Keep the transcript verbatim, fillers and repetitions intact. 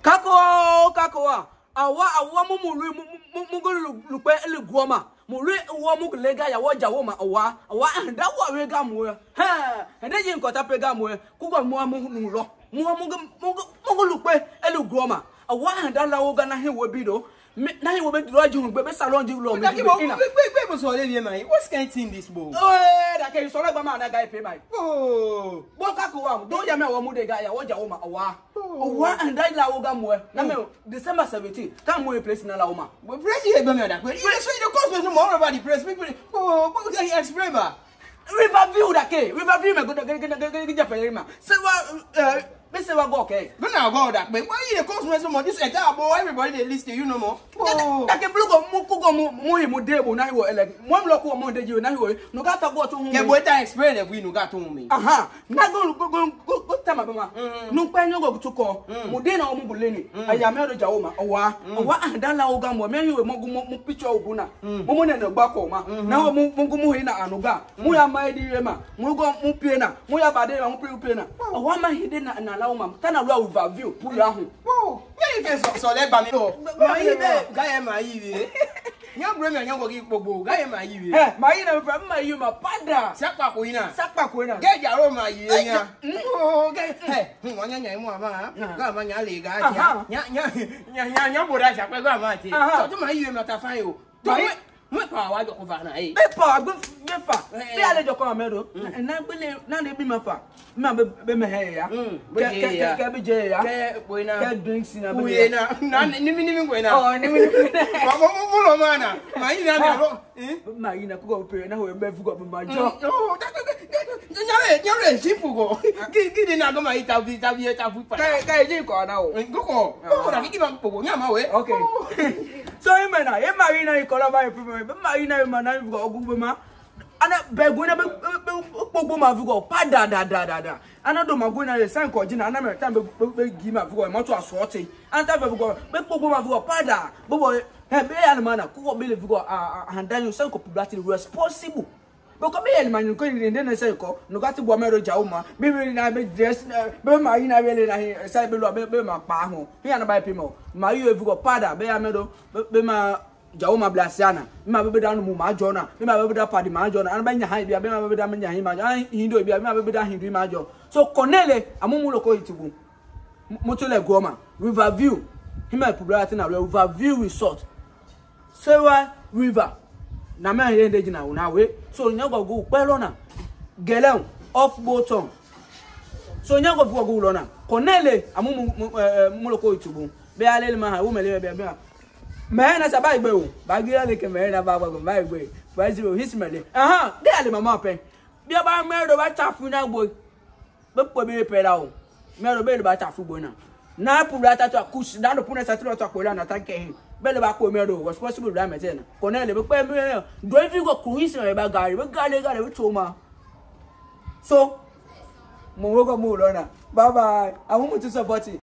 Kako, kako. Awa awa mu mu mu mu go lupe ele guoma. Mu re wo mu lega ya woja wo ma awa. Awa nda wo we ga mu. Ha, nda yin ko ta pe ga mu. Ku go mu mu nu lo. Mu mu mu mu lupe ele guoma. Awa nda la wo ga na he wo bi do. Na he wo be dro ji hu gbe be salon ji lo mi. Wait, so let me man. What's kind thing this boy? Oh, that can so like man that guy pay my. Oh, what ka ko am? Don't ya me wo mu de ga ya woja wo ma awa. Owa and that la wo ga mu. Na me December seventeenth. Time we place na la wo ma. But press here be me that. You say the cost me more about the press people. Oh, what can you explain ba? Riverview that ke. Riverview me go go go go Japan ma. Say what uh me say what go okay. But now go that. But why you the cost me so much this entire boy everybody they listen you no more. Oh, that ke blue go mu ko go mu mu mu de bo na wo ele. Mo lo ko mo de ji na wo. No ga ta go to hu. Ke boy ta explain if we no ga to me. Aha. Na go go go go ta ma be ma. Nu pa nyo go to ko. Mo de na o mu buleni. Aya me do jawo ma. Owa. Owa and la wo ga mo me hiwe mo mo picture ogu na. Mo mo ne no gba ko ma. Na wo mu mu mu hi na anuga. Mu ya ma di re ma. Mu go mu pie na. Mu ya ba de ma mu pie pie na. Owa ma hi de na na la wo ma. Ta na lo overview pull ahu. Oh, me if so so let ba me no. Ma yi be ga ye ma yi we. Nya bro me nya go ki gbogbo ga ye ma yi we. Eh, ma yi na bro ma yi ma pada. Sapa ko ina. Sapa ko ina. Ge ja ro ma yi nya. Oh, ge. He, hu nya nya mu ama. Ga ma nya le ga ja. Nya nya nya nya bo da sha pe ga ma ti. So to ma yi we ma ta fan yo. To mo pa wa jo ko fa na eh. Be pa gbe be fa. Be ale jo ko ma do. Na gbele na le bi ma fa. Ma be be me he ya. Ke ke ke be je ya. Ke bo ina. Ke drinks na be. Bo ina. Na ni mi ni mi ko ina. Oh, ni mi ni mi. Ma mo mo lo ma na. Ma yi na na lo. Eh? Ma yi na ko go pe na ho be fu go be ma jo. Oh, nyare nyare simple go. Ki ki ni na go ma yi ta bi ta bi ta fu pa. Ka ka ji ko na o. Go ko. Ko na ki ma po nya ma we. Okay. So e me na, e ma yi na ko la ba e pe me. Be ma yi na ma na go ogu be ma. Ana be go na be gbogbo ma fu go pa da da da da da. Ana do ma go na le sign ko ji na ana me time be be gi ma fu go mo to assorting. Ana time be go be gbogbo ma fu go pa da. Bobo he be ya na na ko be le fu go ah handan you sign ko publicity responsible. Because me el man ko ni den say ko no ga ti bo me ro ja o ma me me na be dress be ma yi na we na he say be lo be be ma pa ho me ya na ba pe mo ma yi e fu go pada be ya me do be ma ja o ma blasiana me ma be da no mu ma jo na me ma be da padi ma jo na an ba nya ha bia be ma be da nya hi ma jo an hindo bia me ma be da hindu ma jo so Cornele amumu lo ko itibu mo to le go ma Riverview him e publicity na Riverview resort Sewa River na me here dey na una we so nya go go pe lo na geleun off bottom so nya go go lo na Cornele amumu mu lo ko itubu be ale ma ha wo mele be be me na sa ba igbe o ba gira le ke me na ba gbo ba igbe ba zero his mele aha de ale mama pe bi ba me do ba tafu na gbo be po be pe ra o me do be ba tafu gbo na na pu ra ta to kush da lo pu na sa to to po la na ta ke bele ba ko me do was possible ra me ten Cornele be pe me do if you go cruise e ba gari be gale gale we to ma so mo wo go mo lo na bye bye I want to support you.